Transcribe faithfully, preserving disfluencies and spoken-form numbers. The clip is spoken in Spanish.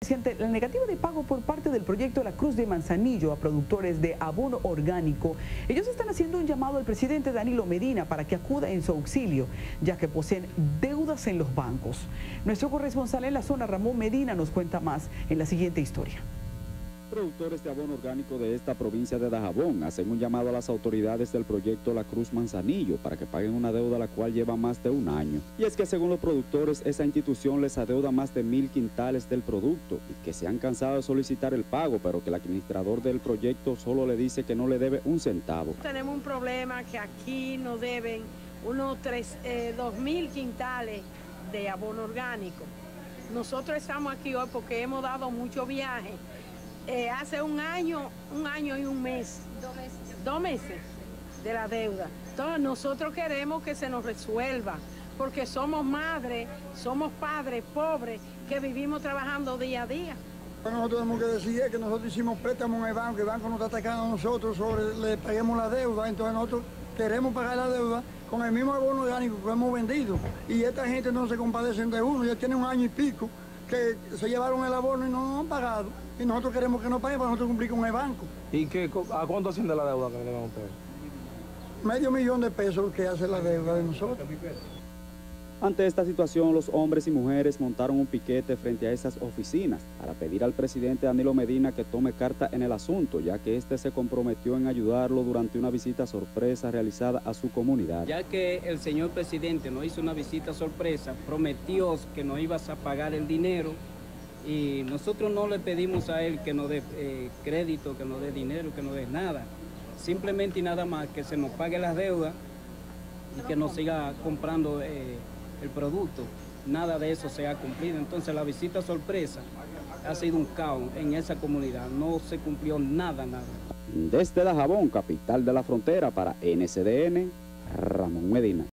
Ante la negativa de pago por parte del proyecto La Cruz de Manzanillo a productores de abono orgánico, ellos están haciendo un llamado al presidente Danilo Medina para que acuda en su auxilio, ya que poseen deudas en los bancos. Nuestro corresponsal en la zona, Ramón Medina, nos cuenta más en la siguiente historia. Productores de abono orgánico de esta provincia de Dajabón hacen un llamado a las autoridades del proyecto La Cruz Manzanillo para que paguen una deuda la cual lleva más de un año. Y es que según los productores, esa institución les adeuda más de mil quintales del producto y que se han cansado de solicitar el pago, pero que el administrador del proyecto solo le dice que no le debe un centavo. Tenemos un problema que aquí nos deben unos tres, eh, dos mil quintales de abono orgánico. Nosotros estamos aquí hoy porque hemos dado muchos viajes. Eh, hace un año, un año y un mes, dos meses. dos meses de la deuda. Entonces nosotros queremos que se nos resuelva, porque somos madres, somos padres pobres que vivimos trabajando día a día. Nosotros tenemos que decir es que nosotros hicimos préstamos en el banco, el banco nos está atacando a nosotros, sobre, le paguemos la deuda, entonces nosotros queremos pagar la deuda con el mismo abono orgánico que hemos vendido. Y esta gente no se compadecen de uno, ya tiene un año y pico que se llevaron el abono y no nos han pagado. Y nosotros queremos que nos paguen para nosotros cumplir con el banco. ¿Y qué, a cuánto asciende la deuda que le deben a ustedes? Medio millón de pesos que hace la deuda de nosotros. Ante esta situación, los hombres y mujeres montaron un piquete frente a esas oficinas para pedir al presidente Danilo Medina que tome carta en el asunto, ya que este se comprometió en ayudarlo durante una visita sorpresa realizada a su comunidad. Ya que el señor presidente nos hizo una visita sorpresa, prometió que nos ibas a pagar el dinero y nosotros no le pedimos a él que nos dé eh, crédito, que nos dé dinero, que nos dé nada. Simplemente y nada más que se nos pague las deudas y que nos siga comprando eh, el producto. Nada de eso se ha cumplido. Entonces la visita sorpresa ha sido un caos en esa comunidad. No se cumplió nada, nada. Desde Dajabón, capital de la frontera, para N C D N, Ramón Medina.